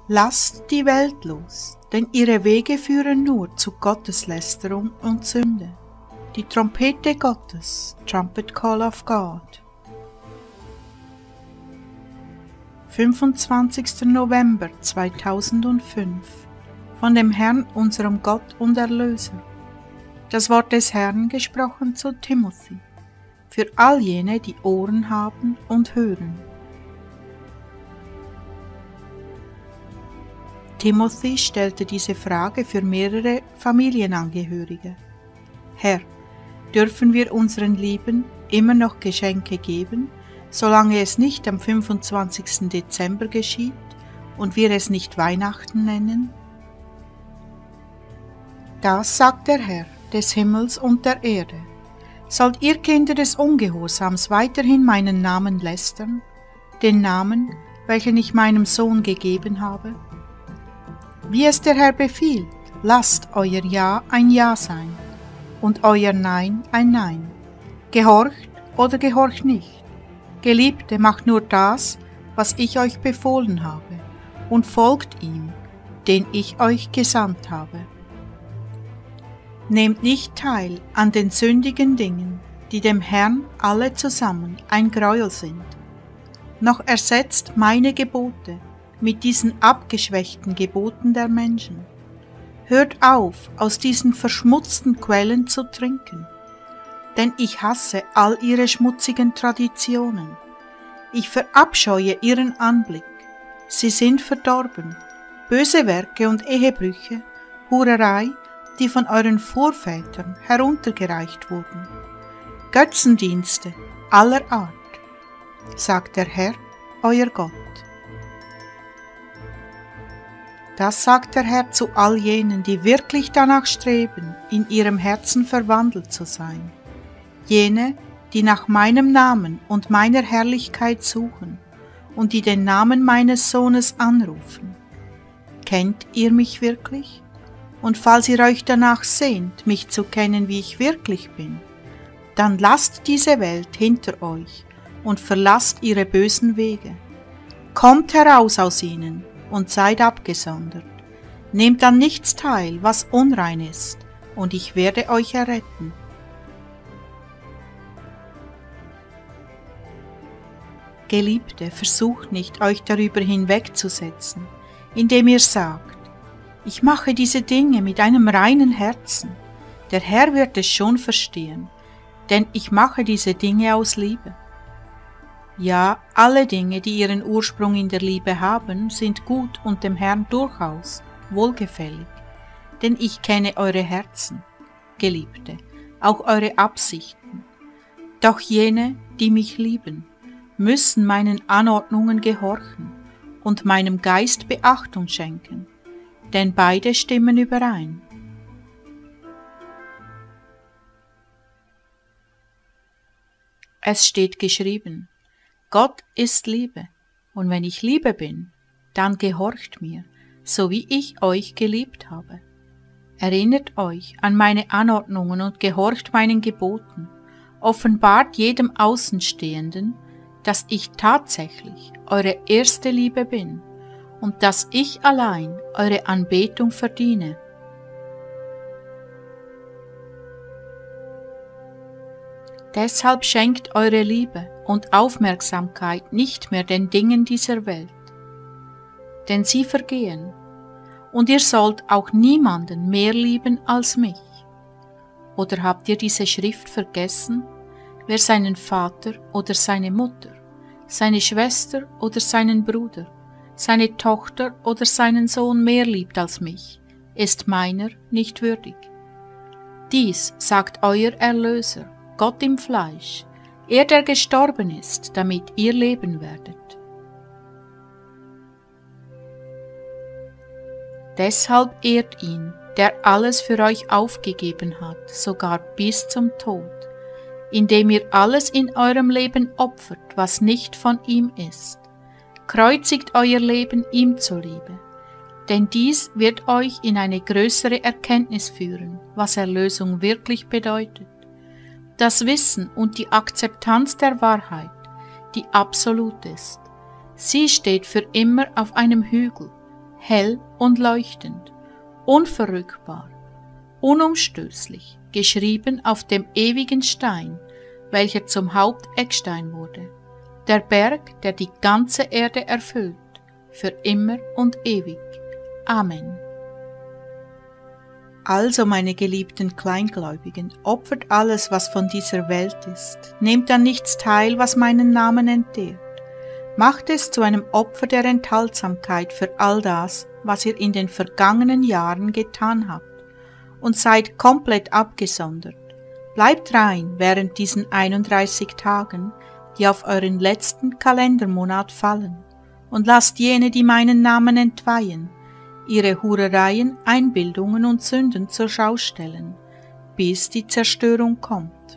Lasst die Welt los, denn ihre Wege führen nur zu Gotteslästerung und Sünde. Die Trompete Gottes, Trumpet Call of God. 25. November 2005 von dem Herrn, unserem Gott und Erlöser. Das Wort des Herrn gesprochen zu Timothy, für all jene, die Ohren haben und hören. Timothy stellte diese Frage für mehrere Familienangehörige. Herr, dürfen wir unseren Lieben immer noch Geschenke geben, solange es nicht am 25. Dezember geschieht und wir es nicht Weihnachten nennen? Das sagt der Herr des Himmels und der Erde. Sollt ihr Kinder des Ungehorsams weiterhin meinen Namen lästern, den Namen, welchen ich meinem Sohn gegeben habe? Wie es der Herr befiehlt, lasst euer Ja ein Ja sein und euer Nein ein Nein. Gehorcht oder gehorcht nicht. Geliebte, macht nur das, was ich euch befohlen habe, und folgt ihm, den ich euch gesandt habe. Nehmt nicht teil an den sündigen Dingen, die dem Herrn alle zusammen ein Gräuel sind, noch ersetzt meine Gebote mit diesen abgeschwächten Geboten der Menschen. Hört auf, aus diesen verschmutzten Quellen zu trinken, denn ich hasse all ihre schmutzigen Traditionen. Ich verabscheue ihren Anblick. Sie sind verdorben. Böse Werke und Ehebrüche, Hurerei, die von euren Vorvätern heruntergereicht wurden. Götzendienste aller Art, sagt der Herr, euer Gott. Das sagt der Herr zu all jenen, die wirklich danach streben, in ihrem Herzen verwandelt zu sein. Jene, die nach meinem Namen und meiner Herrlichkeit suchen und die den Namen meines Sohnes anrufen. Kennt ihr mich wirklich? Und falls ihr euch danach sehnt, mich zu kennen, wie ich wirklich bin, dann lasst diese Welt hinter euch und verlasst ihre bösen Wege. Kommt heraus aus ihnen und seid abgesondert. Nehmt an nichts teil, was unrein ist, und ich werde euch erretten. Geliebte, versucht nicht, euch darüber hinwegzusetzen, indem ihr sagt, ich mache diese Dinge mit einem reinen Herzen. Der Herr wird es schon verstehen, denn ich mache diese Dinge aus Liebe. Ja, alle Dinge, die ihren Ursprung in der Liebe haben, sind gut und dem Herrn durchaus wohlgefällig, denn ich kenne eure Herzen, Geliebte, auch eure Absichten. Doch jene, die mich lieben, müssen meinen Anordnungen gehorchen und meinem Geist Beachtung schenken, denn beide stimmen überein. Es steht geschrieben, Gott ist Liebe, und wenn ich Liebe bin, dann gehorcht mir, so wie ich euch geliebt habe. Erinnert euch an meine Anordnungen und gehorcht meinen Geboten, offenbart jedem Außenstehenden, dass ich tatsächlich eure erste Liebe bin und dass ich allein eure Anbetung verdiene. Deshalb schenkt eure Liebe und Aufmerksamkeit nicht mehr den Dingen dieser Welt, denn sie vergehen, und ihr sollt auch niemanden mehr lieben als mich. Oder habt ihr diese Schrift vergessen? Wer seinen Vater oder seine Mutter, seine Schwester oder seinen Bruder, seine Tochter oder seinen Sohn mehr liebt als mich, ist meiner nicht würdig. Dies sagt euer Erlöser, Gott im Fleisch, er, der gestorben ist, damit ihr leben werdet. Deshalb ehrt ihn, der alles für euch aufgegeben hat, sogar bis zum Tod, indem ihr alles in eurem Leben opfert, was nicht von ihm ist. Kreuzigt euer Leben ihm zuliebe, denn dies wird euch in eine größere Erkenntnis führen, was Erlösung wirklich bedeutet. Das Wissen und die Akzeptanz der Wahrheit, die absolut ist. Sie steht für immer auf einem Hügel, hell und leuchtend, unverrückbar, unumstößlich, geschrieben auf dem ewigen Stein, welcher zum Haupteckstein wurde, der Berg, der die ganze Erde erfüllt, für immer und ewig. Amen. Also, meine geliebten Kleingläubigen, opfert alles, was von dieser Welt ist, nehmt an nichts teil, was meinen Namen entehrt. Macht es zu einem Opfer der Enthaltsamkeit für all das, was ihr in den vergangenen Jahren getan habt, und seid komplett abgesondert. Bleibt rein während diesen 31 Tagen, die auf euren letzten Kalendermonat fallen, und lasst jene, die meinen Namen entweihen, ihre Hurereien, Einbildungen und Sünden zur Schau stellen, bis die Zerstörung kommt.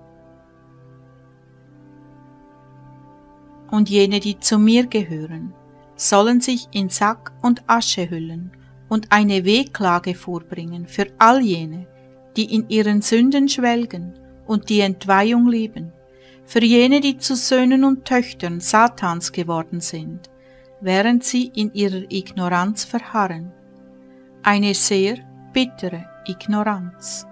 Und jene, die zu mir gehören, sollen sich in Sack und Asche hüllen und eine Wehklage vorbringen für all jene, die in ihren Sünden schwelgen und die Entweihung lieben, für jene, die zu Söhnen und Töchtern Satans geworden sind, während sie in ihrer Ignoranz verharren. Eine sehr bittere Ignoranz.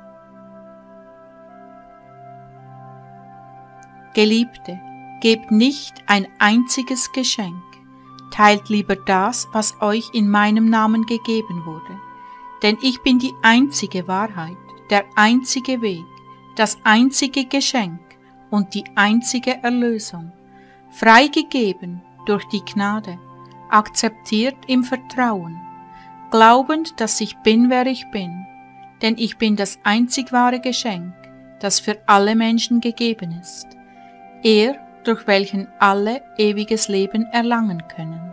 Geliebte, gebt nicht ein einziges Geschenk, teilt lieber das, was euch in meinem Namen gegeben wurde, denn ich bin die einzige Wahrheit, der einzige Weg, das einzige Geschenk und die einzige Erlösung, freigegeben durch die Gnade, akzeptiert im Vertrauen, glaubend, dass ich bin, wer ich bin, denn ich bin das einzig wahre Geschenk, das für alle Menschen gegeben ist, er, durch welchen alle ewiges Leben erlangen können.